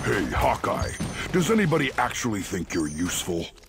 Hey, Hawkeye, does anybody actually think you're useful?